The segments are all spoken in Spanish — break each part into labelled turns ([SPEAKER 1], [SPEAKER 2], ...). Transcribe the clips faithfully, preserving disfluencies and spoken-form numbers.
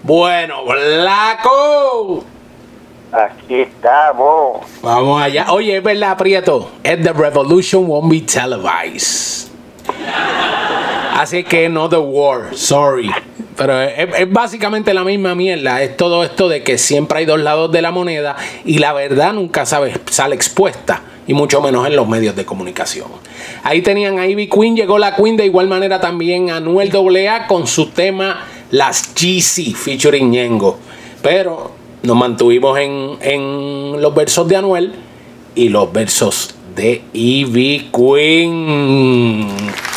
[SPEAKER 1] Bueno, Blanco.
[SPEAKER 2] Aquí estamos.
[SPEAKER 1] Vamos allá. Oye, es verdad, Prieto. The revolution won't be televised. Así que no the war. Sorry. Pero es, es básicamente la misma mierda. Es todo esto de que siempre hay dos lados de la moneda y la verdad nunca sabe, sale expuesta. Y mucho menos en los medios de comunicación. Ahí tenían a Ivy Queen. Llegó la Queen. De igual manera también Anuel A A con su tema Las Yeezy featuring Ñengo. Pero nos mantuvimos en, en los versos de Anuel y los versos de Ivy Queen.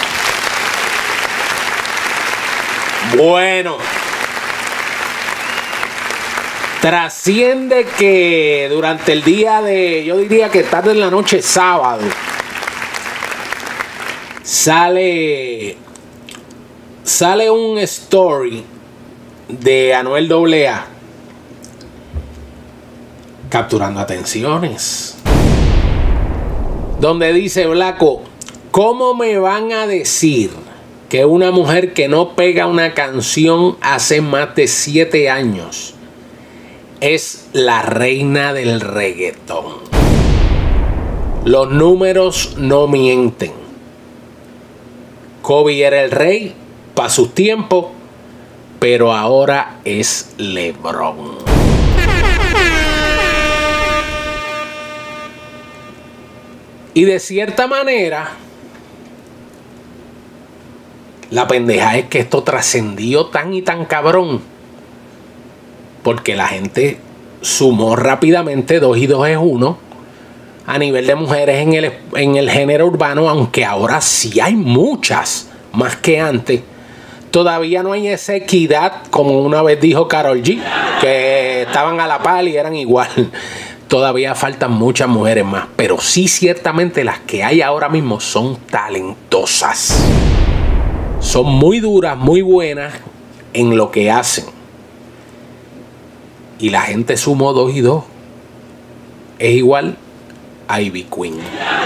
[SPEAKER 1] Bueno, trasciende que durante el día de, yo diría que tarde en la noche, sábado, sale, sale un story de Anuel A A capturando atenciones, donde dice Blanco, ¿cómo me van a decir que una mujer que no pega una canción hace más de siete años es la reina del reggaetón? Los números no mienten. Kobe era el rey para sus tiempos, pero ahora es LeBron. Y de cierta manera, la pendeja es que esto trascendió tan y tan cabrón, porque la gente sumó rápidamente dos y dos es uno a nivel de mujeres en el, en el género urbano, aunque ahora sí hay muchas más que antes. Todavía no hay esa equidad, como una vez dijo Karol G, que estaban a la par y eran igual. Todavía faltan muchas mujeres más, pero sí ciertamente las que hay ahora mismo son talentosas. Son muy duras, muy buenas en lo que hacen. Y la gente sumó dos y dos. Es igual a Ivy Queen.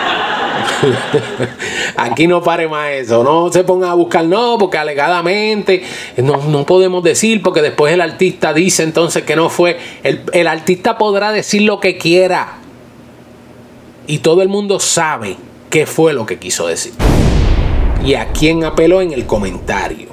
[SPEAKER 1] Aquí no pare más eso. No se pongan a buscar, no, porque alegadamente no, no podemos decir, porque después el artista dice entonces que no fue. El, el artista podrá decir lo que quiera. Y todo el mundo sabe qué fue lo que quiso decir. Y a quién apeló en el comentario.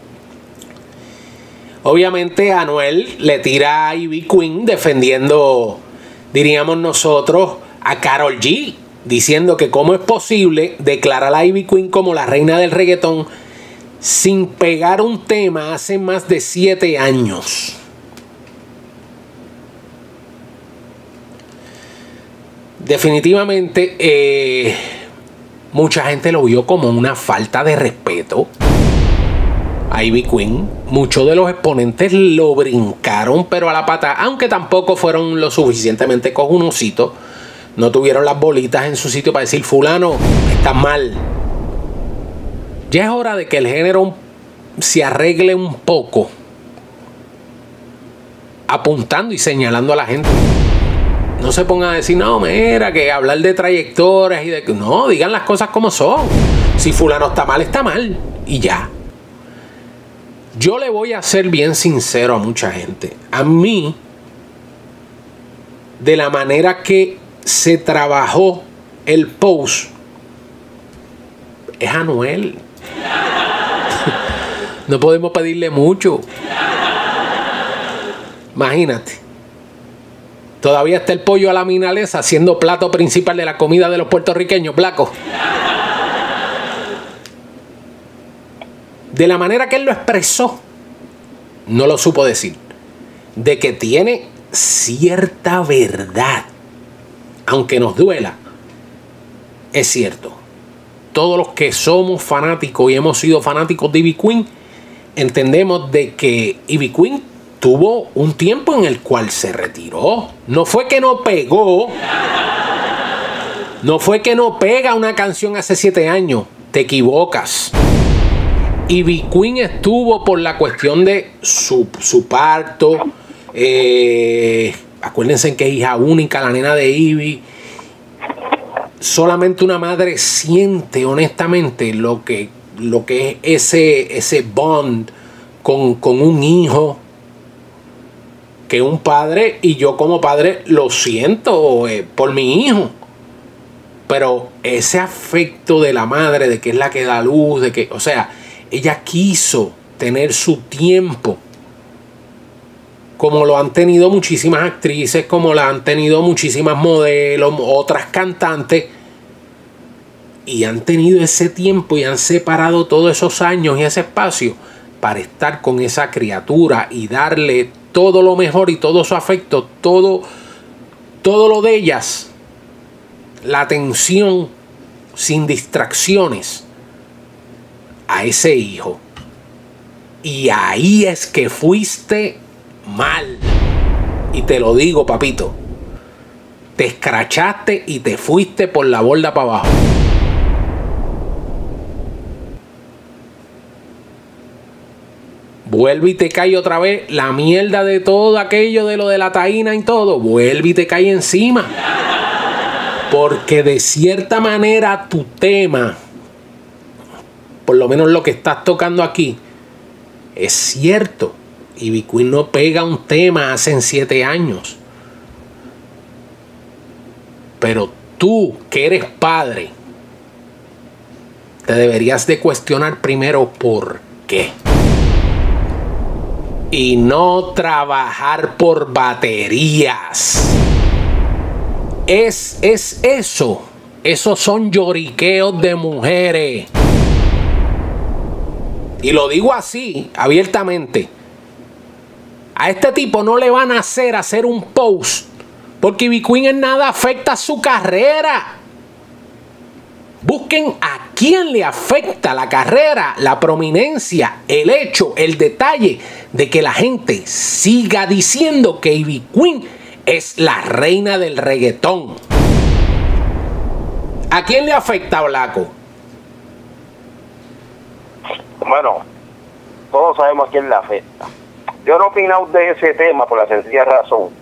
[SPEAKER 1] Obviamente Anuel le tira a Ivy Queen defendiendo, diríamos nosotros, a Karol G, diciendo que cómo es posible declarar a Ivy Queen como la reina del reggaetón sin pegar un tema hace más de siete años. Definitivamente eh, mucha gente lo vio como una falta de respeto a Ivy Queen. Muchos de los exponentes lo brincaron pero a la pata, aunque tampoco fueron lo suficientemente cojonositos. No tuvieron las bolitas en su sitio para decir fulano, está mal. Ya es hora de que el género se arregle un poco, apuntando y señalando a la gente. No se pongan a decir, no, mira, que hablar de trayectorias y de... No, digan las cosas como son. Si fulano está mal, está mal. Y ya. Yo le voy a ser bien sincero a mucha gente. A mí, de la manera que se trabajó el post, es Anuel. No podemos pedirle mucho. Imagínate. Todavía está el pollo a la milanesa siendo plato principal de la comida de los puertorriqueños, Blanco. De la manera que él lo expresó, no lo supo decir. De que tiene cierta verdad, aunque nos duela, es cierto. Todos los que somos fanáticos y hemos sido fanáticos de Ivy Queen, entendemos de que Ivy Queen tuvo un tiempo en el cual se retiró. No fue que no pegó. No fue que no pega una canción hace siete años. Te equivocas. Ivy Queen estuvo por la cuestión de su, su parto. Eh, acuérdense que es hija única, la nena de Ivy. Solamente una madre siente honestamente lo que, lo que es ese, ese bond con, con un hijo. que un padre, y yo como padre lo siento eh, por mi hijo. Pero ese afecto de la madre, de que es la que da luz, de que, o sea, ella quiso tener su tiempo, como lo han tenido muchísimas actrices, como la han tenido muchísimas modelos, otras cantantes, y han tenido ese tiempo y han separado todos esos años y ese espacio para estar con esa criatura y darle todo lo mejor y todo su afecto, todo, todo lo de ellas. La atención sin distracciones a ese hijo. Y ahí es que fuiste mal. Y te lo digo, papito. Te escrachaste y te fuiste por la borda para abajo. Vuelve y te cae otra vez la mierda de todo aquello de lo de la taína y todo. Vuelve y te cae encima. Porque de cierta manera tu tema, por lo menos lo que estás tocando aquí, es cierto. Ivy Queen no pega un tema hace siete años. Pero tú, que eres padre, te deberías de cuestionar primero por qué. Y no trabajar por baterías. Es, es eso. Esos son lloriqueos de mujeres. Y lo digo así, abiertamente. A este tipo no le van a hacer hacer un post, porque Ivy Queen en nada afecta a su carrera. Busquen a quién le afecta la carrera, la prominencia, el hecho, el detalle de que la gente siga diciendo que Ivy Queen es la reina del reggaetón. ¿A quién le afecta, Blanco?
[SPEAKER 2] Bueno, todos sabemos a quién le afecta. Yo no he opinado de ese tema por la sencilla razón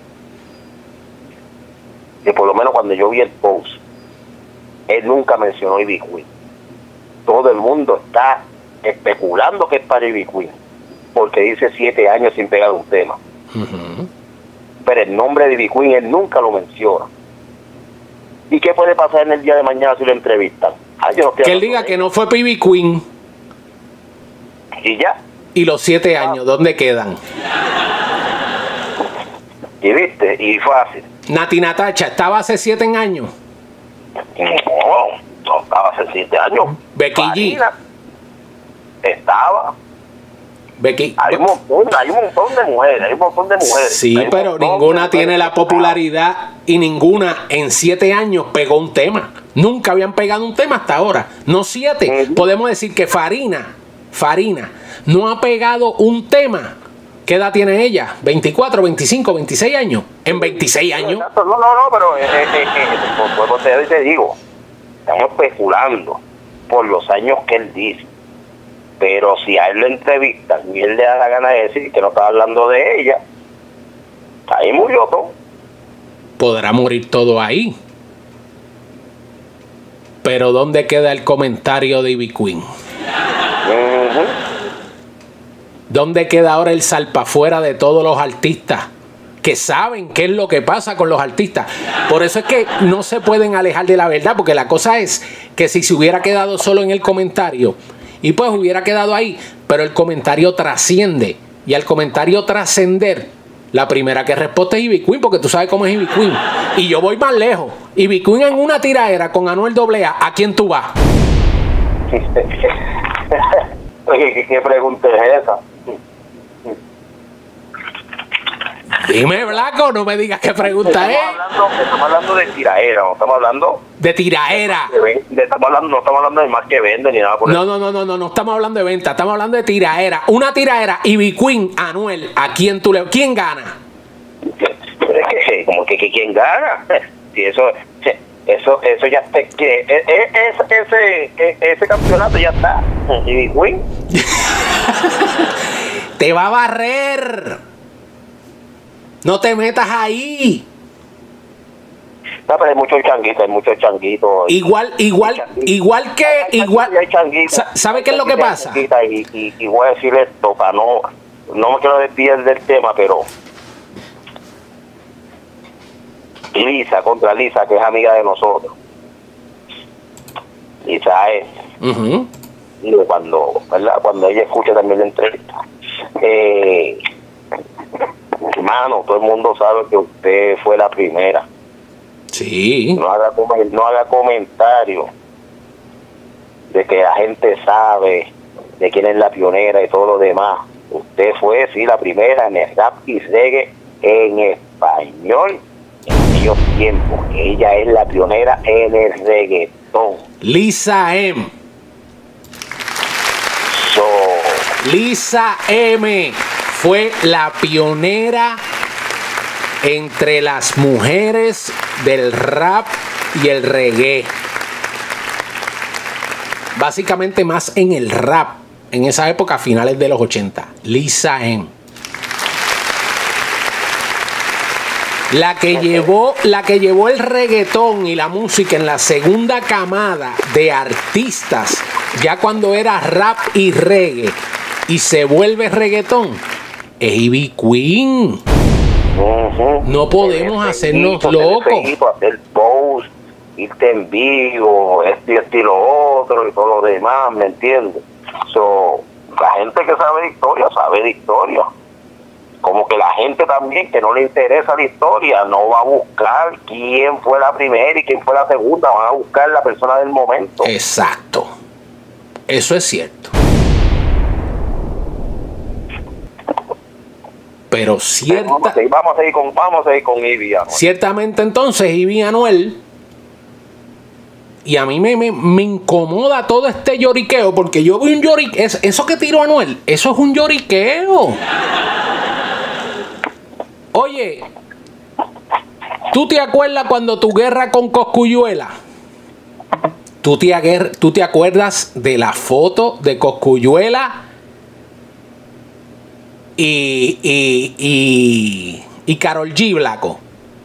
[SPEAKER 2] que por lo menos cuando yo vi el post, él nunca mencionó a Ivy Queen. Todo el mundo está especulando que es para Ivy Queen, porque dice siete años sin pegar un tema. Uh-huh. Pero el nombre de Ivy Queen él nunca lo menciona. ¿Y qué puede pasar en el día de mañana si lo entrevistan? Ah, yo no
[SPEAKER 1] que él diga que no fue para Ivy Queen.
[SPEAKER 2] Y ya.
[SPEAKER 1] ¿Y los siete años, ah, dónde quedan?
[SPEAKER 2] Y viste, y fácil.
[SPEAKER 1] Nati Natacha, ¿estaba hace siete años?
[SPEAKER 2] No, no estaba hace siete años.
[SPEAKER 1] Becky G.
[SPEAKER 2] Estaba.
[SPEAKER 1] Becky.
[SPEAKER 2] Hay un montón, hay un montón de mujeres, hay un montón de mujeres.
[SPEAKER 1] Sí, pero ninguna tiene la popularidad y ninguna en siete años pegó un tema. Nunca habían pegado un tema hasta ahora. No siete. Uh-huh. Podemos decir que Farina, Farina, no ha pegado un tema. ¿Qué edad tiene ella? ¿veinticuatro, veinticinco, veintiséis años? En veintiséis años.
[SPEAKER 2] No, no, no, pero eh, eh, eh, pues te, te digo, estamos especulando por los años que él dice. Pero si a él lo entrevistan y él le da la gana de decir que no está hablando de ella, ahí murió todo.
[SPEAKER 1] Podrá morir todo ahí. Pero ¿dónde queda el comentario de Ivy Queen? Uh-huh. ¿Dónde queda ahora el salpafuera de todos los artistas que saben qué es lo que pasa con los artistas? Por eso es que no se pueden alejar de la verdad, porque la cosa es que si se hubiera quedado solo en el comentario, y pues hubiera quedado ahí, pero el comentario trasciende, y al comentario trascender, la primera que responde es Ivy Queen, porque tú sabes cómo es Ivy Queen. Y yo voy más lejos. Ivy Queen en una tiraera con Anuel doble A, ¿a quién tú vas?
[SPEAKER 2] ¿Qué, qué pregunta es esa?
[SPEAKER 1] Dime, Blanco, no me digas qué pregunta
[SPEAKER 2] estamos
[SPEAKER 1] es.
[SPEAKER 2] Hablando, estamos hablando de tiraera, no estamos hablando...
[SPEAKER 1] De tiraera.
[SPEAKER 2] De, de, estamos hablando, no estamos hablando de más que vende ni nada por
[SPEAKER 1] no, no, no, no, no, no estamos hablando de venta, estamos hablando de tiraera. Una tiraera, Ivy Queen, Anuel, ¿a quién tú le... ¿Quién gana?
[SPEAKER 2] Como que, que quién gana. Si eso... Eso, eso ya está, que ese, ese, ese campeonato ya está. Ivy Queen
[SPEAKER 1] te va a barrer. No te metas ahí.
[SPEAKER 2] No, pero hay muchos changuitos, hay muchos changuitos.
[SPEAKER 1] Igual, igual, changuitos. igual que,
[SPEAKER 2] hay,
[SPEAKER 1] igual.
[SPEAKER 2] Hay changuitos,
[SPEAKER 1] ¿Sabe qué es lo que pasa?
[SPEAKER 2] Y, y, y voy a decir esto para no, no me quiero desviar del tema, pero Lisa, contra Lisa, que es amiga de nosotros. Lisa es.
[SPEAKER 1] Uh-huh.
[SPEAKER 2] Y cuando, ¿verdad? Cuando ella escucha también la entrevista. Eh, hermano, todo el mundo sabe que usted fue la primera.
[SPEAKER 1] Sí.
[SPEAKER 2] No haga, no haga comentarios de que la gente sabe de quién es la pionera y todo lo demás. Usted fue, sí, la primera en el rap y reggae en español en aquellos tiempos. Ella es la pionera en el reggaetón.
[SPEAKER 1] Lisa M.
[SPEAKER 2] So,
[SPEAKER 1] Lisa M. fue la pionera entre las mujeres del rap y el reggae. Básicamente más en el rap. En esa época, a finales de los ochenta. Lisa M. La que llevó, la que llevó el reggaetón y la música en la segunda camada de artistas, ya cuando era rap y reggae, y se vuelve reggaetón, es Ivy Queen.
[SPEAKER 2] uh-huh.
[SPEAKER 1] No podemos hacernos locos.
[SPEAKER 2] Hacer post, irte en vivo, esto y esto y lo otro, y todo lo demás, ¿me entiendes? So, la gente que sabe de historia, sabe de historia. Como que la gente también que no le interesa la historia no va a buscar quién fue la primera y quién fue la segunda, van a buscar la persona del momento.
[SPEAKER 1] Exacto. Eso es cierto. Pero cierta...
[SPEAKER 2] Vamos a seguir, vamos a seguir con, vamos a seguir con Ivy Anuel.
[SPEAKER 1] Ciertamente entonces Ivy Anuel... Y a mí me, me, me incomoda todo este lloriqueo, porque yo vi un lloriqueo. Es, eso que tiró Anuel, eso es un lloriqueo. Oye, ¿tú te acuerdas cuando tu guerra con Cosculluela? ¿Tú te, aguer, ¿Tú te acuerdas de la foto de Cosculluela y, y, y, y Karol G, Blanco?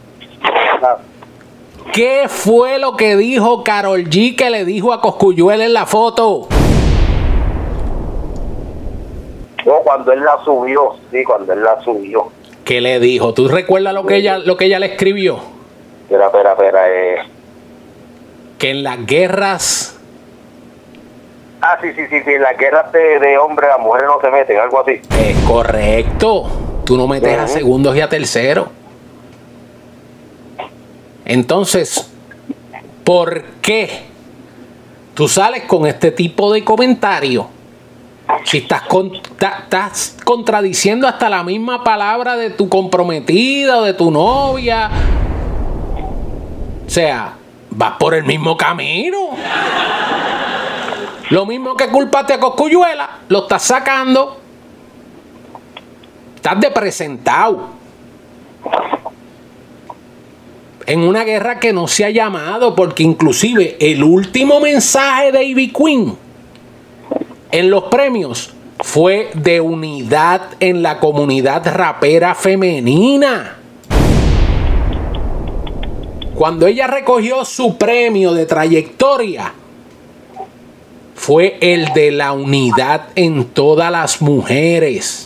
[SPEAKER 1] ¿Qué fue lo que dijo Karol G que le dijo a Cosculluela en la foto?
[SPEAKER 2] No, cuando él la subió, sí, cuando él la subió.
[SPEAKER 1] ¿Qué le dijo? ¿Tú recuerdas lo que ella, lo que ella le escribió?
[SPEAKER 2] Espera, espera, espera. Eh.
[SPEAKER 1] Que en las guerras...
[SPEAKER 2] Ah, sí, sí, sí, sí, en las guerras de, de hombres las mujeres no se meten, algo así.
[SPEAKER 1] Es correcto. Tú no metes uh-huh. a segundos y a terceros. Entonces, ¿por qué tú sales con este tipo de comentario? Si estás, con, ta, estás contradiciendo hasta la misma palabra de tu comprometida o de tu novia. O sea, vas por el mismo camino. Lo mismo que culpaste a Cosculluela, lo estás sacando. Estás de presentado. En una guerra que no se ha llamado, porque inclusive el último mensaje de Ivy Queen en los premios fue de unidad en la comunidad rapera femenina. Cuando ella recogió su premio de trayectoria, fue el de la unidad en todas las mujeres.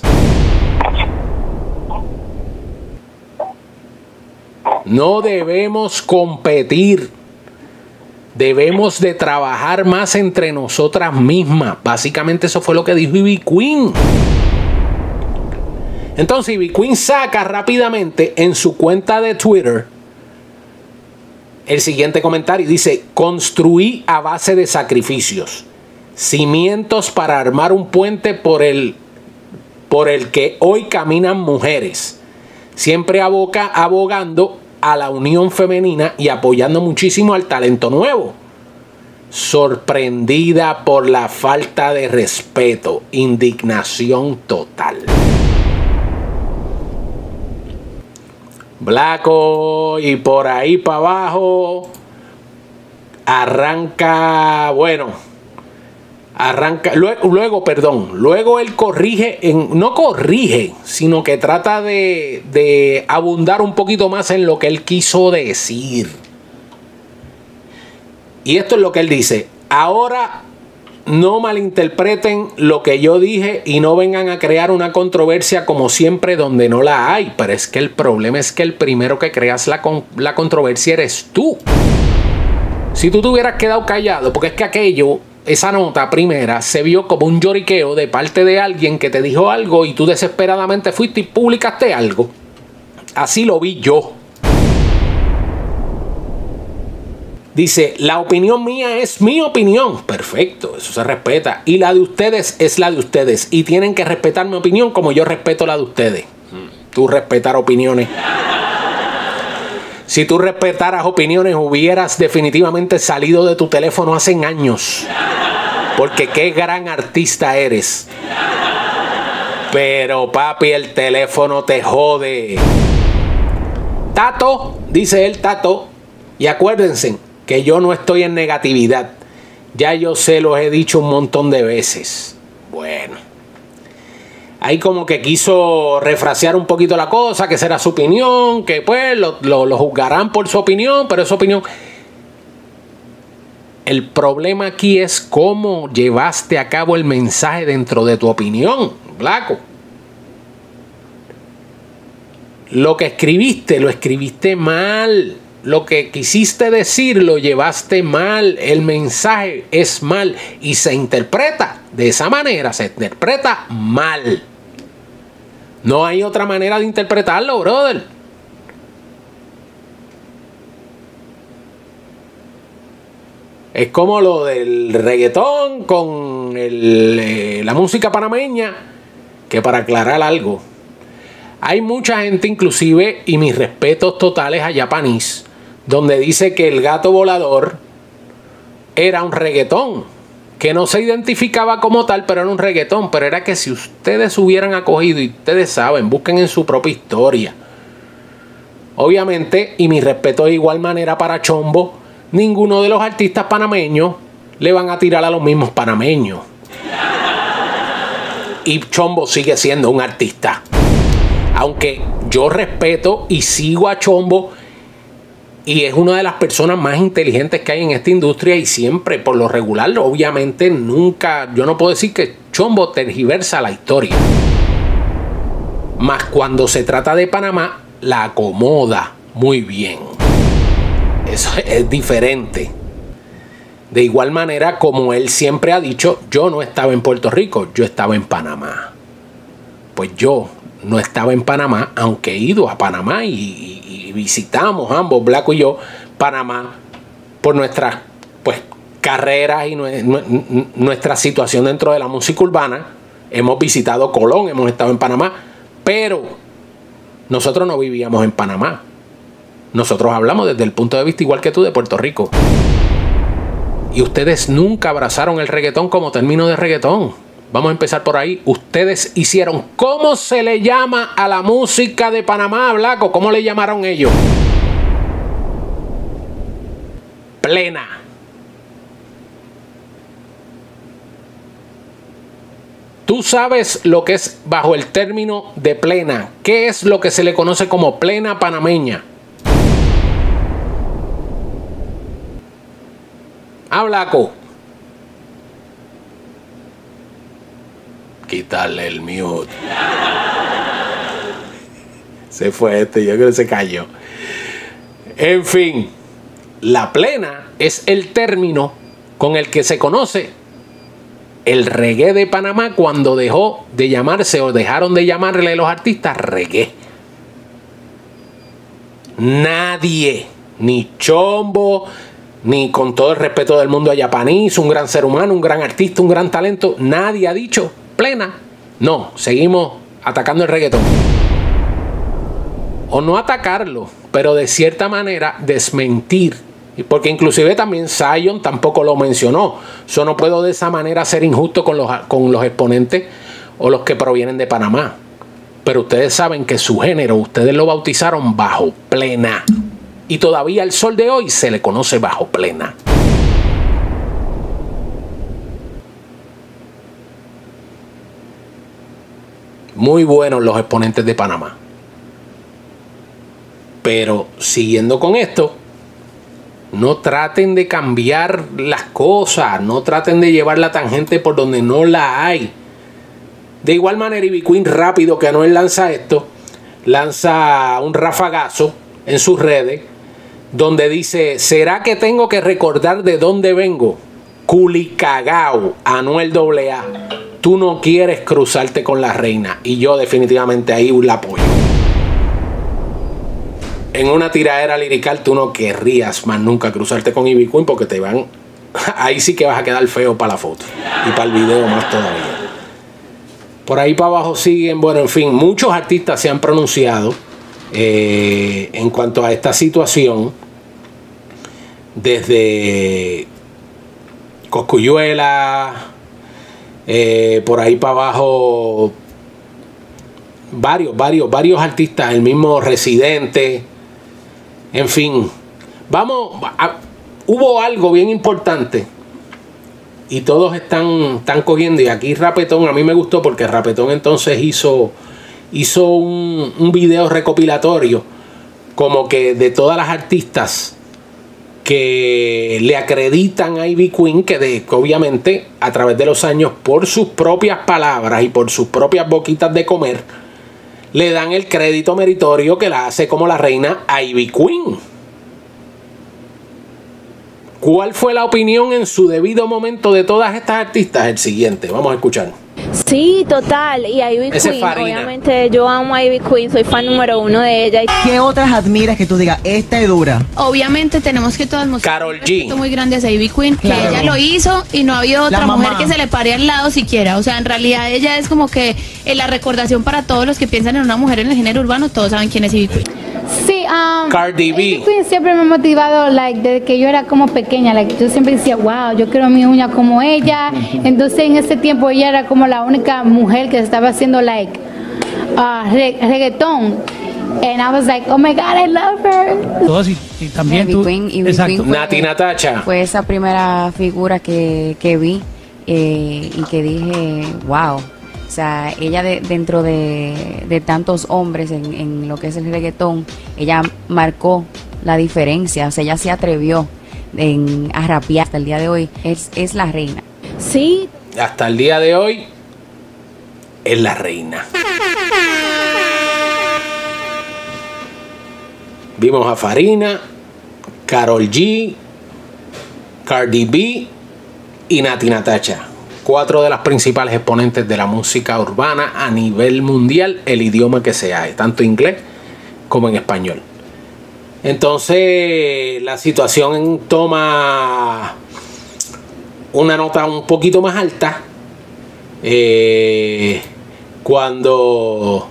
[SPEAKER 1] No debemos competir. Debemos de trabajar más entre nosotras mismas. Básicamente eso fue lo que dijo Ivy Queen. Entonces Ivy Queen saca rápidamente en su cuenta de Twitter el siguiente comentario. Dice: construí a base de sacrificios, cimientos para armar un puente por el, por el que hoy caminan mujeres, siempre aboca, abogando a la unión femenina y apoyando muchísimo al talento nuevo. Sorprendida por la falta de respeto, indignación total. Blanco, y por ahí para abajo arranca, bueno, arranca, luego, luego, perdón, luego él corrige, en, no corrige, sino que trata de, de abundar un poquito más en lo que él quiso decir. Y esto es lo que él dice: ahora no malinterpreten lo que yo dije y no vengan a crear una controversia como siempre donde no la hay. Pero es que el problema es que el primero que creas la, con la controversia eres tú. Si tú te hubieras quedado callado, porque es que aquello, esa nota primera, se vio como un lloriqueo de parte de alguien que te dijo algo y tú desesperadamente fuiste y publicaste algo. Así lo vi yo. Dice, la opinión mía es mi opinión. Perfecto, eso se respeta. Y la de ustedes es la de ustedes. Y tienen que respetar mi opinión como yo respeto la de ustedes. Tú respetar opiniones. Si tú respetaras opiniones, hubieras definitivamente salido de tu teléfono hace años. Porque qué gran artista eres. Pero papi, el teléfono te jode. Tato, dice él, Tato. Y acuérdense que yo no estoy en negatividad. Ya yo se los he dicho un montón de veces. Bueno. Ahí como que quiso refrasear un poquito la cosa, que será su opinión, que pues lo, lo, lo juzgarán por su opinión, pero es su opinión. El problema aquí es cómo llevaste a cabo el mensaje dentro de tu opinión, Blanco. Lo que escribiste, lo escribiste mal. Lo que quisiste decir lo llevaste mal, el mensaje es mal y se interpreta de esa manera, se interpreta mal. No hay otra manera de interpretarlo, brother. Es como lo del reggaetón con el, eh, la música panameña, que para aclarar algo, hay mucha gente inclusive, y mis respetos totales a Japanese, donde dice que el gato volador era un reggaetón, que no se identificaba como tal, pero era un reggaetón. Pero era que si ustedes hubieran acogido, y ustedes saben, busquen en su propia historia. Obviamente, y mi respeto de igual manera para Chombo, ninguno de los artistas panameños le van a tirar a los mismos panameños. Y Chombo sigue siendo un artista. Aunque yo respeto y sigo a Chombo, y es una de las personas más inteligentes que hay en esta industria, y siempre, por lo regular, obviamente, nunca, yo no puedo decir que Chombo tergiversa la historia. Más cuando se trata de Panamá, la acomoda muy bien. Eso es diferente. De igual manera, como él siempre ha dicho, yo no estaba en Puerto Rico, yo estaba en Panamá. Pues yo no estaba en Panamá, aunque he ido a Panamá y, y, y visitamos ambos, Blanco y yo, Panamá por nuestras pues, carreras y nuestra situación dentro de la música urbana. Hemos visitado Colón, hemos estado en Panamá, pero nosotros no vivíamos en Panamá. Nosotros hablamos desde el punto de vista igual que tú de Puerto Rico. Y ustedes nunca abrazaron el reggaetón como término de reggaetón. Vamos a empezar por ahí. Ustedes hicieron, ¿cómo se le llama a la música de Panamá, Blanco? ¿Cómo le llamaron ellos? Plena. Tú sabes lo que es bajo el término de plena. ¿Qué es lo que se le conoce como plena panameña? Ah, Blanco. Quitarle el mute. Se fue este, yo creo que se cayó. En fin, la plena es el término con el que se conoce el reggae de Panamá cuando dejó de llamarse o dejaron de llamarle los artistas reggae. Nadie, ni Chombo, ni con todo el respeto del mundo a Japanese, un gran ser humano, un gran artista, un gran talento, nadie ha dicho plena. No, seguimos atacando el reggaetón. O no atacarlo, pero de cierta manera desmentir. Porque inclusive también Zion tampoco lo mencionó. Yo no puedo de esa manera ser injusto con los, con los exponentes o los que provienen de Panamá. Pero ustedes saben que su género, ustedes lo bautizaron bajo plena. Y todavía al sol de hoy se le conoce bajo plena. Muy buenos los exponentes de Panamá. Pero siguiendo con esto, No traten de cambiar las cosas. No traten de llevar la tangente por donde no la hay. De igual manera, Ivy Queen, rápido que Anuel lanza esto, lanza un rafagazo en sus redes donde dice: ¿será que tengo que recordar de dónde vengo? Culicagao, Anuel doble A. Tú no quieres cruzarte con la reina. Y yo definitivamente ahí la apoyo. En una tiradera lirical tú no querrías más nunca cruzarte con Ivy Queen, porque te van... ahí sí que vas a quedar feo para la foto. Y para el video más todavía. Por ahí para abajo siguen, bueno, en fin, muchos artistas se han pronunciado eh, en cuanto a esta situación. Desde Cosculluela, eh, por ahí para abajo, varios, varios, varios artistas, el mismo Residente, en fin. Vamos, a, hubo algo bien importante y todos están, están cogiendo, y aquí Rapetón, a mí me gustó porque Rapetón entonces hizo, hizo un, un video recopilatorio como que de todas las artistas que le acreditan a Ivy Queen, que, de, que obviamente a través de los años, por sus propias palabras y por sus propias boquitas de comer, le dan el crédito meritorio que la hace como la reina a Ivy Queen. ¿Cuál fue la opinión en su debido momento de todas estas artistas? El siguiente, vamos a escuchar.
[SPEAKER 3] Sí, total, y a Ivy
[SPEAKER 1] Ese
[SPEAKER 3] Queen,
[SPEAKER 1] Farina.
[SPEAKER 3] obviamente yo amo a Ivy Queen, soy fan número uno de ella.
[SPEAKER 4] ¿Qué otras admiras que tú digas, esta es dura?
[SPEAKER 5] Obviamente tenemos que todas mostrar
[SPEAKER 1] Karol
[SPEAKER 5] un
[SPEAKER 1] G.
[SPEAKER 5] respeto muy grande hacia Ivy Queen, que
[SPEAKER 4] Claro.
[SPEAKER 5] ella lo hizo y no ha habido otra
[SPEAKER 4] La
[SPEAKER 5] mujer
[SPEAKER 4] mamá.
[SPEAKER 5] que se le pare al lado siquiera. O sea, en realidad ella es como que eh, la recordación para todos los que piensan en una mujer en el género urbano, todos saben quién es Ivy Queen.
[SPEAKER 6] Sí, um,
[SPEAKER 1] Cardi B.
[SPEAKER 6] Ivy Queen siempre me ha motivado, like, desde que yo era como pequeña, like, yo siempre decía, wow, yo quiero mi uña como ella. Entonces en ese tiempo ella era como la única mujer que estaba haciendo, like, uh, re- reggaetón. And I was like, oh my God, I love her.
[SPEAKER 7] Todos y, y también
[SPEAKER 8] Ivy
[SPEAKER 7] tú.
[SPEAKER 8] Queen, Ivy
[SPEAKER 7] Exacto.
[SPEAKER 8] Queen fue-
[SPEAKER 1] Nati Natacha.
[SPEAKER 8] Fue esa primera figura que, que vi eh, y que dije, wow. O sea, ella de- dentro de, de tantos hombres en, en lo que es el reggaetón, ella marcó la diferencia. O sea, ella se atrevió en, a rapear hasta el día de hoy. Es, es la reina.
[SPEAKER 3] Sí,
[SPEAKER 1] Hasta el día de hoy es la reina. Vimos a Farina, Karol G, Cardi B y Nati Natacha. Cuatro de las principales exponentes de la música urbana a nivel mundial, el idioma que sea, tanto inglés como en español. Entonces la situación toma una nota un poquito más alta eh, cuando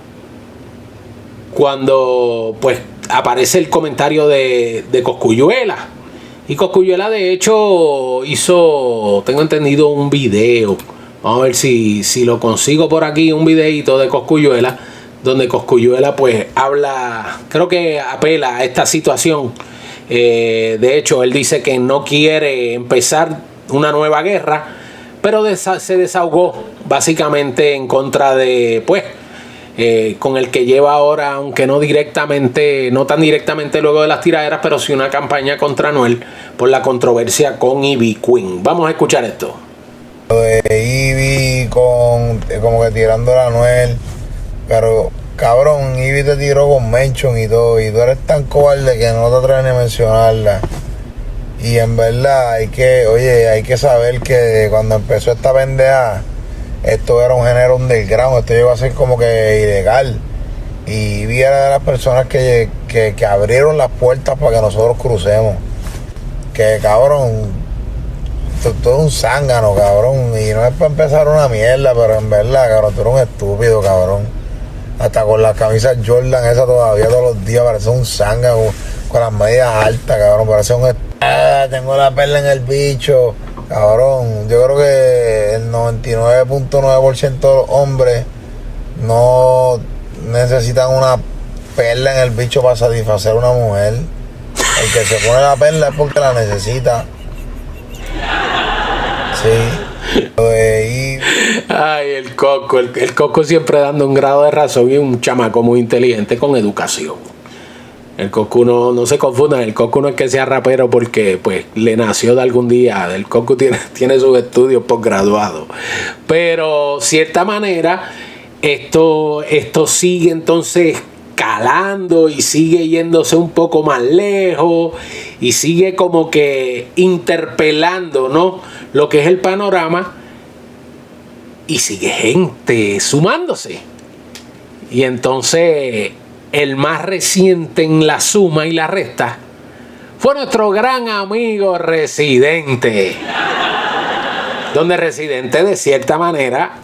[SPEAKER 1] cuando pues aparece el comentario de, de Cosculluela. Y Cosculluela de hecho hizo, tengo entendido, un video. Vamos a ver si, si lo consigo por aquí, un videito de Cosculluela, donde Cosculluela pues habla, creo que apela a esta situación. Eh, de hecho, él dice que no quiere empezar una nueva guerra, pero desa- se desahogó básicamente en contra de, pues, eh, con el que lleva ahora, aunque no directamente, no tan directamente luego de las tiraderas, pero sí una campaña contra Anuel por la controversia con Ivy Queen. Vamos a escuchar esto.
[SPEAKER 9] Lo de Ivy con eh, como que tirando a Anuel, pero cabrón, Ivy te tiró con mention y todo, y tú eres tan cobarde que no te atreves ni a mencionarla. Y en verdad hay que, oye, hay que saber que cuando empezó esta pendeja, esto era un género underground, esto llegó a ser como que ilegal. Y Ivy era de las personas que, que, que abrieron las puertas para que nosotros crucemos. Que cabrón, tú, tú eres un zángano, cabrón. Y no es para empezar una mierda, pero en verdad, cabrón, tú eres un estúpido, cabrón. Hasta con las camisas Jordan esa todavía todos los días parece un zángano, con las medias altas, cabrón, parece un... Ah, tengo la perla en el bicho, cabrón. Yo creo que el noventa y nueve punto nueve por ciento de los hombres no necesitan una perla en el bicho para satisfacer a una mujer. El que se pone la perla es porque la necesita. Sí. Lo de Ivy.
[SPEAKER 1] Ay, el Coco, el, el Coco siempre dando un grado de razón y un chamaco muy inteligente con educación. El Coscu no, no se confundan, el Coscu no es que sea rapero porque pues le nació de algún día. El Coscu tiene, tiene sus estudios posgraduados. Pero cierta manera, esto, esto sigue entonces calando y sigue yéndose un poco más lejos y sigue como que interpelando, ¿no?, lo que es el panorama, y sigue gente sumándose. Y entonces el más reciente en la suma y la resta fue nuestro gran amigo Residente, donde Residente de cierta manera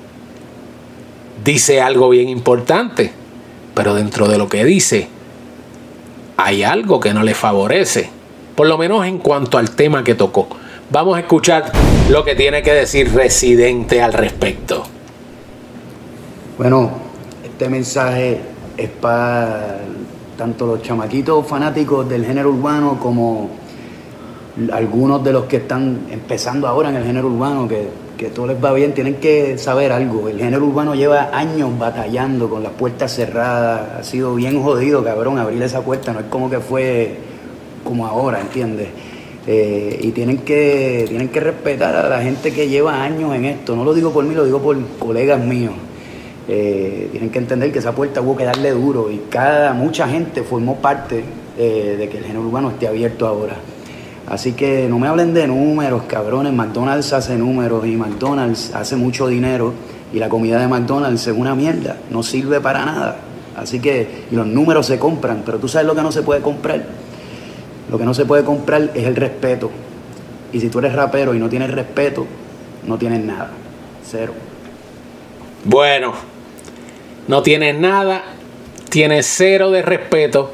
[SPEAKER 1] dice algo bien importante, pero dentro de lo que dice hay algo que no le favorece, por lo menos en cuanto al tema que tocó. Vamos a escuchar lo que tiene que decir Residente al respecto.
[SPEAKER 7] Bueno, este mensaje es para tanto los chamaquitos fanáticos del género urbano como algunos de los que están empezando ahora en el género urbano, que, que todo les va bien. Tienen que saber algo: el género urbano lleva años batallando con las puertas cerradas. Ha sido bien jodido, cabrón, abrir esa puerta. No es como que fue como ahora, ¿entiendes? Eh, y tienen que, tienen que respetar a la gente que lleva años en esto. No lo digo por mí, lo digo por colegas míos. Eh, tienen que entender que esa puerta hubo que darle duro, y cada mucha gente formó parte eh, de que el género urbano esté abierto ahora. Así que no me hablen de números, cabrones. McDonald's hace números y McDonald's hace mucho dinero, y la comida de McDonald's es una mierda, no sirve para nada. Así que, y los números se compran, pero tú sabes lo que no se puede comprar. Lo que no se puede comprar es el respeto. Y si tú eres rapero y no tienes respeto, no tienes nada. Cero.
[SPEAKER 1] Bueno, no tienes nada, tienes cero de respeto,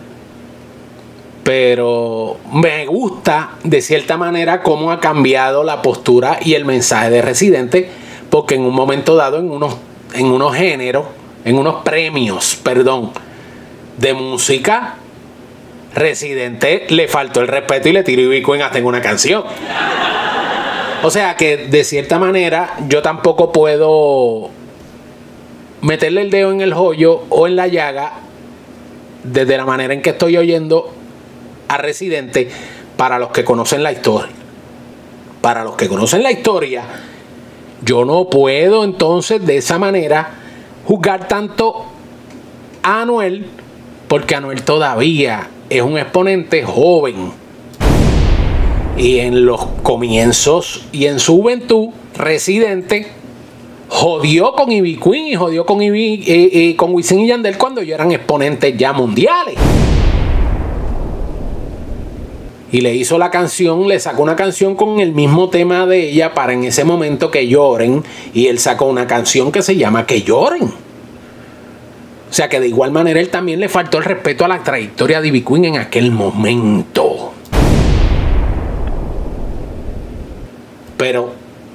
[SPEAKER 1] pero me gusta de cierta manera cómo ha cambiado la postura y el mensaje de Residente, porque en un momento dado, en unos, en unos géneros, en unos premios, perdón, de música, Residente le faltó el respeto y le tiró Ivy Queen hasta en una canción. O sea que de cierta manera yo tampoco puedo meterle el dedo en el hoyo o en la llaga desde la manera en que estoy oyendo a Residente. Para los que conocen la historia, para los que conocen la historia, yo no puedo entonces de esa manera juzgar tanto a Anuel, porque Anuel todavía es un exponente joven, y en los comienzos y en su juventud, Residente jodió con Ivy Queen y jodió con, Ivy, eh, eh, con Wisin y Yandel cuando ya eran exponentes ya mundiales. Y le hizo la canción, le sacó una canción con el mismo tema de ella para en ese momento que lloren, y él sacó una canción que se llama Que Lloren. O sea que de igual manera él también le faltó el respeto a la trayectoria de Ivy Queen en aquel momento. Pero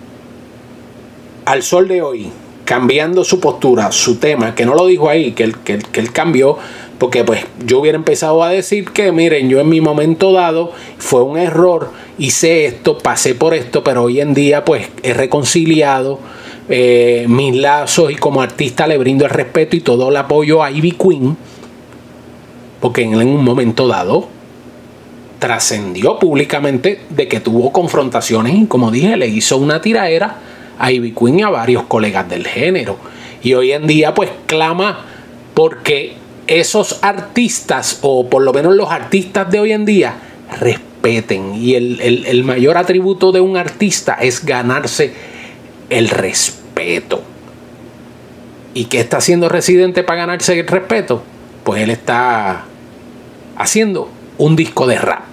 [SPEAKER 1] al sol de hoy, cambiando su postura, su tema, que no lo dijo ahí, que él, que, que él cambió, porque pues yo hubiera empezado a decir que miren, yo en mi momento dado fue un error, hice esto, pasé por esto, pero hoy en día pues he reconciliado eh, mis lazos, y como artista le brindo el respeto y todo el apoyo a Ivy Queen, porque en un momento dado trascendió públicamente de que tuvo confrontaciones y, como dije, le hizo una tiraera a Ivy Queen y a varios colegas del género, y hoy en día pues clama porque esos artistas, o por lo menos los artistas de hoy en día, respeten. Y el, el, el mayor atributo de un artista es ganarse el respeto. ¿Y qué está haciendo Residente para ganarse el respeto? Pues él está haciendo un disco de rap.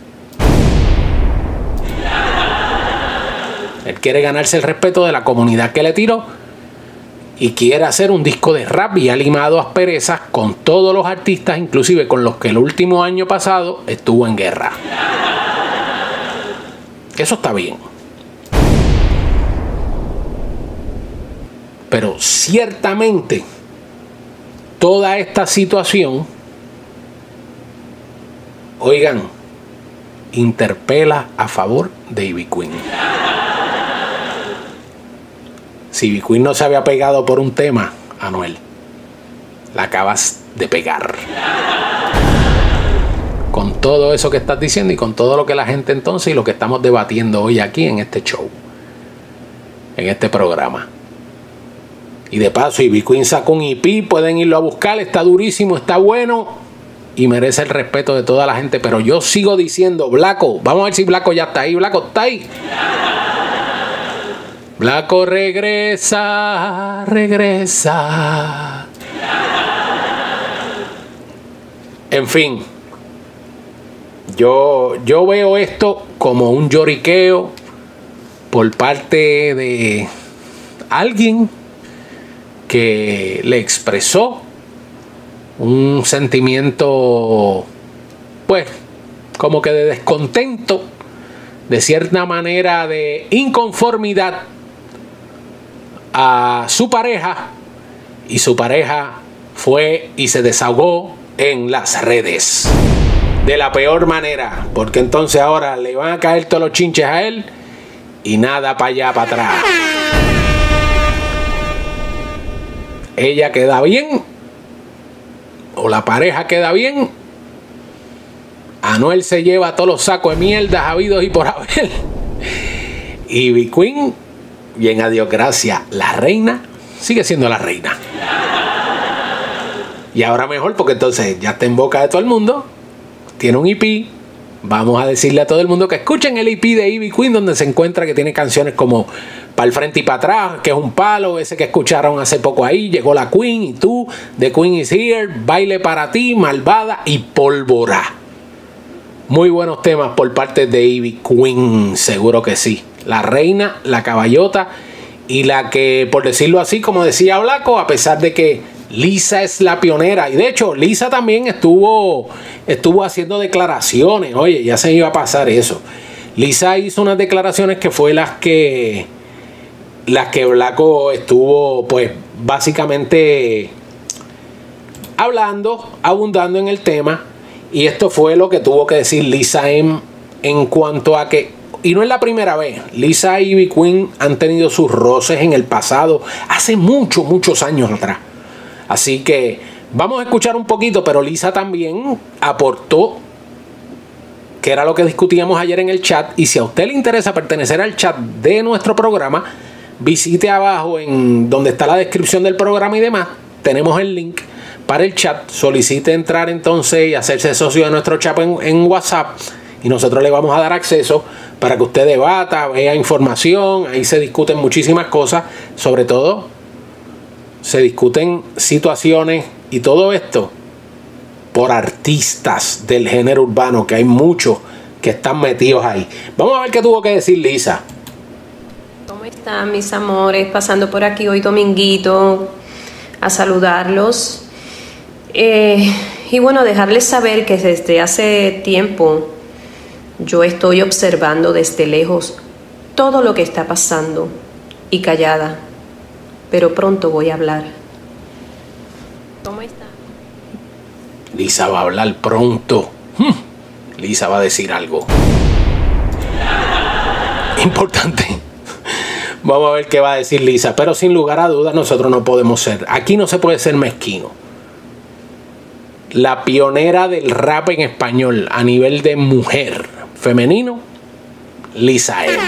[SPEAKER 1] Él quiere ganarse el respeto de la comunidad que le tiró, y quiere hacer un disco de rap, y ha limado asperezas con todos los artistas, inclusive con los que el último año pasado estuvo en guerra. Eso está bien. Pero ciertamente toda esta situación, oigan, interpela a favor de Ivy Queen. Si Ivy Queen no se había pegado por un tema, Anuel, la acabas de pegar. todo eso que estás diciendo y con todo lo que la gente entonces y lo que estamos debatiendo hoy aquí en este show, en este programa. Y de paso, Ivy Queen sacó un E P, pueden irlo a buscar, está durísimo, está bueno y merece el respeto de toda la gente. Pero yo sigo diciendo, Blanco, vamos a ver si Blanco ya está ahí. Blanco, ¿está ahí? Blanco, regresa, regresa. En fin, yo, yo veo esto como un lloriqueo por parte de alguien que le expresó un sentimiento, pues, como que de descontento, de cierta manera de inconformidad a su pareja, y su pareja fue y se desahogó en las redes de la peor manera, porque entonces ahora le van a caer todos los chinches a él y nada para allá, para atrás. Ella queda bien o la pareja queda bien, Anuel se lleva todos los sacos de mierda habidos y por haber, y Ivy Queen, bien a Dios gracias, la reina sigue siendo la reina. Y ahora mejor, porque entonces ya está en boca de todo el mundo, tiene un E P. Vamos a decirle a todo el mundo que escuchen el E P de Ivy Queen, donde se encuentra que tiene canciones como Para el frente y para atrás, que es un palo, ese que escucharon hace poco ahí, Llegó la Queen y tú, The Queen is Here, Baile para ti, Malvada y Pólvora. Muy buenos temas por parte de Ivy Queen, seguro que sí. La reina, la caballota y la que, por decirlo así, como decía Blanco, a pesar de que Lisa es la pionera, y de hecho Lisa también estuvo estuvo haciendo declaraciones. Oye, ya se iba a pasar eso. Lisa hizo unas declaraciones que fue las que las que Blanco estuvo, pues, básicamente hablando, abundando en el tema, y esto fue lo que tuvo que decir Lisa en, en cuanto a que, y no es la primera vez, Lisa y Ivy Queen han tenido sus roces en el pasado, hace muchos, muchos años atrás. Así que vamos a escuchar un poquito, pero Lisa también aportó, que era lo que discutíamos ayer en el chat, y si a usted le interesa pertenecer al chat de nuestro programa, visite abajo en donde está la descripción del programa y demás, tenemos el link para el chat, solicite entrar entonces y hacerse socio de nuestro chat en, en WhatsApp, y nosotros le vamos a dar acceso para que usted debata, vea información, ahí se discuten muchísimas cosas, sobre todo se discuten situaciones y todo esto por artistas del género urbano, que hay muchos que están metidos ahí. Vamos a ver qué tuvo que decir Lisa.
[SPEAKER 10] ¿Cómo están, mis amores? Pasando por aquí hoy dominguito a saludarlos. Eh, y bueno, dejarles saber que desde hace tiempo yo estoy observando desde lejos todo lo que está pasando y callada. Pero pronto voy a hablar. ¿Cómo está?
[SPEAKER 1] Lisa va a hablar pronto. Hmm. Lisa va a decir algo importante. Vamos a ver qué va a decir Lisa. Pero sin lugar a dudas nosotros no podemos ser. Aquí no se puede ser mezquino. La pionera del rap en español a nivel de mujer femenino, Lisa M.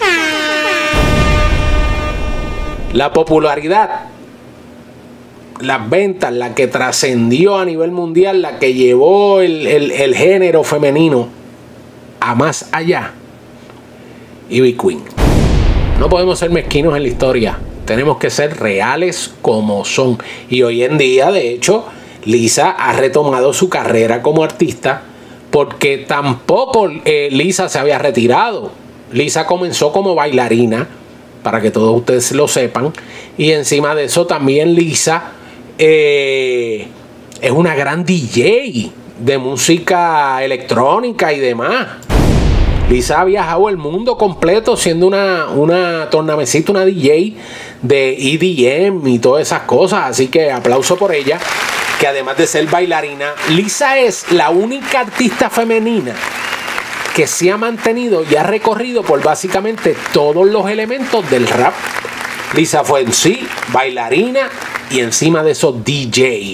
[SPEAKER 1] La popularidad, las ventas, la que trascendió a nivel mundial, la que llevó el, el, el género femenino a más allá, Ivy Queen. No podemos ser mezquinos en la historia, tenemos que ser reales como son. Y hoy en día, de hecho, Lisa ha retomado su carrera como artista, porque tampoco eh, Lisa se había retirado. Lisa comenzó como bailarina, para que todos ustedes lo sepan, y encima de eso también Lisa eh, es una gran D J de música electrónica y demás. Lisa ha viajado el mundo completo siendo una, una tornamesita, una D J de E D M y todas esas cosas, así que aplauso por ella, que además de ser bailarina, Lisa es la única artista femenina que se ha mantenido y ha recorrido por básicamente todos los elementos del rap. Lisa fue en sí bailarina y encima de eso D J.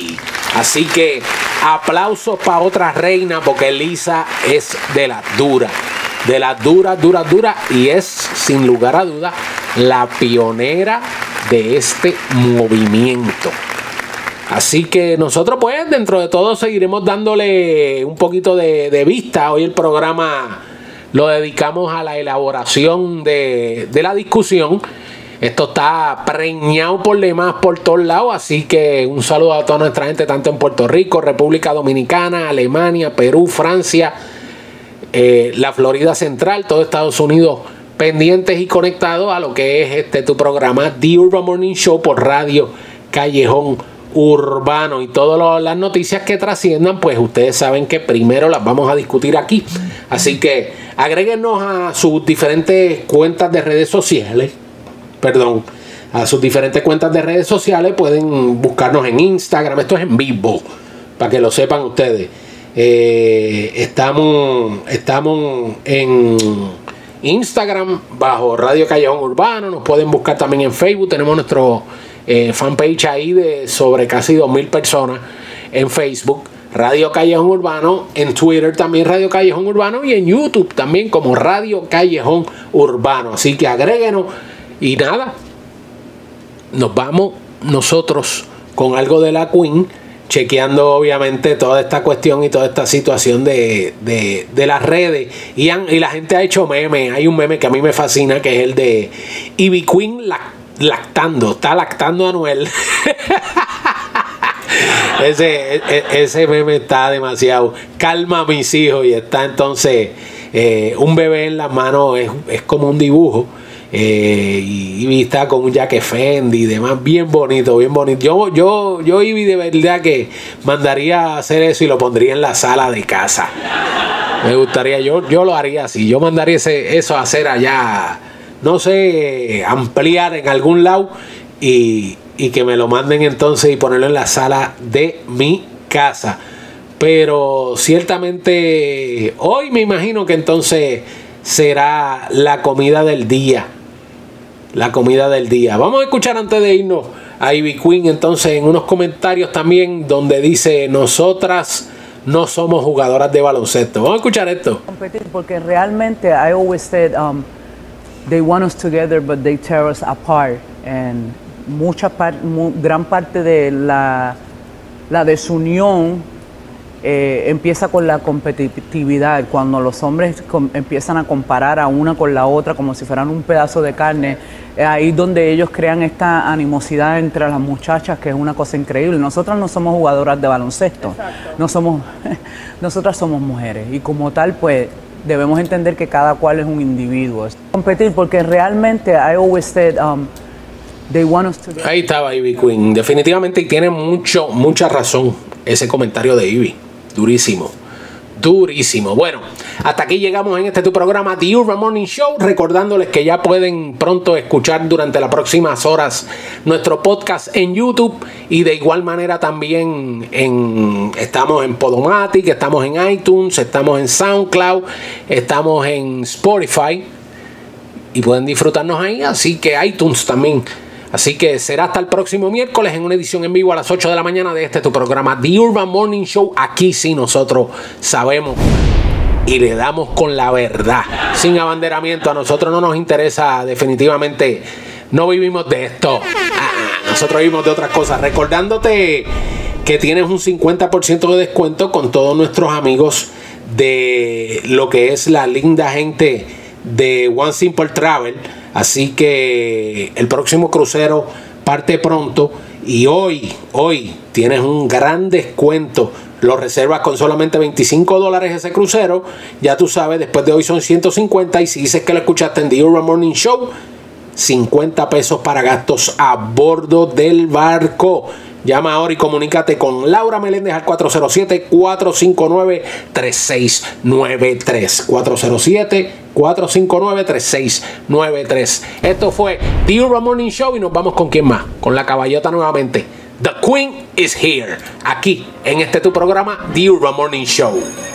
[SPEAKER 1] Así que aplausos para otra reina, porque Lisa es de las duras, de las duras, duras, duras, y es sin lugar a dudas la pionera de este movimiento. Así que nosotros pues dentro de todo seguiremos dándole un poquito de, de vista. Hoy el programa lo dedicamos a la elaboración de, de la discusión. Esto está preñado por demás por todos lados, así que un saludo a toda nuestra gente, tanto en Puerto Rico, República Dominicana, Alemania, Perú, Francia, eh, la Florida Central, todo Estados Unidos, pendientes y conectados a lo que es este tu programa The Urban Morning Show por Radio Callejón Urbano, y todas las noticias que trasciendan pues ustedes saben que primero las vamos a discutir aquí. Así que agréguenos a sus diferentes cuentas de redes sociales, perdón, a sus diferentes cuentas de redes sociales. Pueden buscarnos en Instagram, esto es en vivo para que lo sepan ustedes. eh, estamos estamos en Instagram bajo Radio Callejón Urbano. Nos pueden buscar también en Facebook, tenemos nuestro Eh, fanpage ahí de sobre casi dos mil personas en Facebook, Radio Callejón Urbano, en Twitter también Radio Callejón Urbano, y en YouTube también como Radio Callejón Urbano. Así que agréguenos y nada, nos vamos nosotros con algo de la Queen, chequeando obviamente toda esta cuestión y toda esta situación de, de, de las redes, y, han, y la gente ha hecho memes. Hay un meme que a mí me fascina, que es el de Ivy Queen la lactando, está lactando a Anuel. ese, ese meme está demasiado. Calma a mis hijos, y está entonces eh, un bebé en las manos, es, es como un dibujo, eh, y Ivy está con un jaque Fendi y demás, bien bonito, bien bonito. Yo, yo, yo Ivy de verdad que mandaría a hacer eso y lo pondría en la sala de casa. Me gustaría, yo, yo lo haría así, yo mandaría ese, eso a hacer allá, no sé, ampliar en algún lado, y, y que me lo manden entonces y ponerlo en la sala de mi casa. Pero ciertamente hoy me imagino que entonces será la comida del día. La comida del día. Vamos a escuchar antes de irnos a Ivy Queen entonces en unos comentarios también donde dice: nosotras no somos jugadoras de baloncesto. Vamos a escuchar esto.
[SPEAKER 11] Competir, porque realmente I always said um, they want us together but they tear us apart, and mucha par mu gran parte de la, la desunión eh, empieza con la competitividad. Cuando los hombres empiezan a comparar a una con la otra como si fueran un pedazo de carne, eh, ahí es donde ellos crean esta animosidad entre las muchachas, que es una cosa increíble. Nosotras no somos jugadoras de baloncesto. Exacto. no somos nosotras somos mujeres, y como tal pues debemos entender que cada cual es un individuo. Competir, porque realmente I always said um, they want us to...
[SPEAKER 1] Ahí estaba Ivy Queen, definitivamente, y tiene mucho, mucha razón ese comentario de Ivy, durísimo, durísimo. Bueno, hasta aquí llegamos en este tu programa The Urban Morning Show, recordándoles que ya pueden pronto escuchar durante las próximas horas nuestro podcast en YouTube, y de igual manera también en, estamos en Podomatic, estamos en iTunes, estamos en SoundCloud, estamos en Spotify, y pueden disfrutarnos ahí, así que iTunes también. Así que será hasta el próximo miércoles en una edición en vivo a las ocho de la mañana de este tu programa The Urban Morning Show. Aquí sí nosotros sabemos y le damos con la verdad, sin abanderamiento. A nosotros no nos interesa, definitivamente no vivimos de esto. Ah, nosotros vivimos de otras cosas. Recordándote que tienes un cincuenta por ciento de descuento con todos nuestros amigos de lo que es la linda gente de One Simple Travel. Así que el próximo crucero parte pronto, y hoy, hoy tienes un gran descuento. Lo reservas con solamente veinticinco dólares ese crucero. Ya tú sabes, después de hoy son ciento cincuenta, y si dices que lo escuchaste en The Urban Morning Show, cincuenta pesos para gastos a bordo del barco. Llama ahora y comunícate con Laura Meléndez al cuatro cero siete, cuatro cinco nueve, tres seis nueve tres. cuatro cero siete, cuatro cinco nueve, tres seis nueve tres. Esto fue The Urban Morning Show, y nos vamos con quién más, con la caballota nuevamente. The Queen is here, aquí en este tu programa The Urban Morning Show.